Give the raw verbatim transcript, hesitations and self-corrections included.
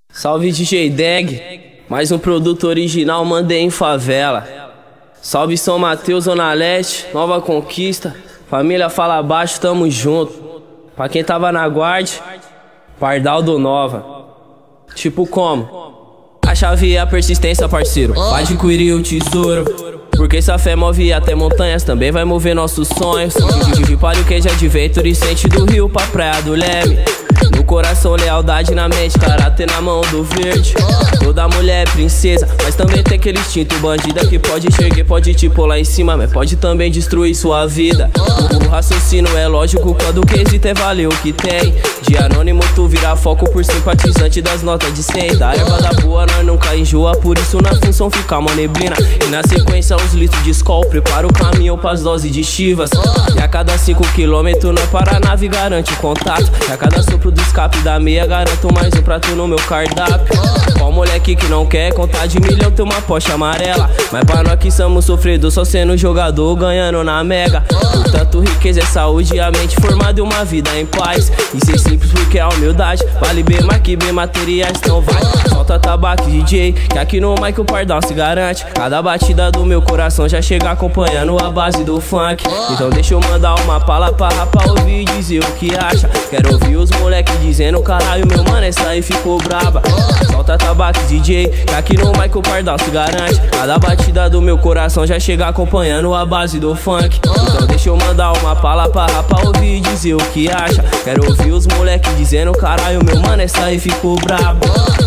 Salve D J Deg, mais um produto original mandei em favela. Salve São Mateus, Zona Leste, Nova Conquista, família Fala Baixo, tamo junto. Pra quem tava na guarda, Pardal do Nova. Tipo como? A chave é a persistência, parceiro. Vai adquirir o tesouro, porque essa fé move até montanhas, também vai mover nossos sonhos. De palio que já adventure, sente do rio pra praia do Leme. No coração, lealdade na mente, caráter na mão do verde. Toda mulher é princesa, mas também tem aquele instinto bandida que pode enxergar, pode te pôr lá em cima, mas pode também destruir sua vida. O raciocínio é lógico quando o quesito é valer o que tem. De anônimo tu vira foco por simpatizante das notas de cem. Da erva da boa nós nunca enjoa, por isso na função fica uma neblina. E na sequência uns litros de Skol, prepara o caminho pras doses de Chivas. E a cada cinco quilômetros nós para a nave garante o contato. E a cada sopro do escape da meia garanto mais um prato no meu cardápio. Qual moleque que não quer contar de milhão tem uma Porsche amarela, mas pra nós que somos sofridos só sendo jogador ganhando na mega. Portanto riqueza é saúde e a mente formada e uma vida em paz. E ser simples porque a humildade vale bem mais que bem materiais. Então vai, solta tabaco D J, que aqui no mic o Pardal se garante. Cada batida do meu coração já chega acompanhando a base do funk. Então deixa eu mandar uma pala pra rapa ouvir e dizer o que acha. Quero ouvir os moleque dizendo caralho, meu mano, essa aí ficou braba. Solta tabaco D J, que aqui no mic o Pardal se garante. Cada batida do meu coração já chega acompanhando a base do funk. Então deixa eu mandar uma pala pra rapa ouvir e dizer o que acha. Quero ouvir os moleque dizendo caralho, meu mano, essa aí ficou braba.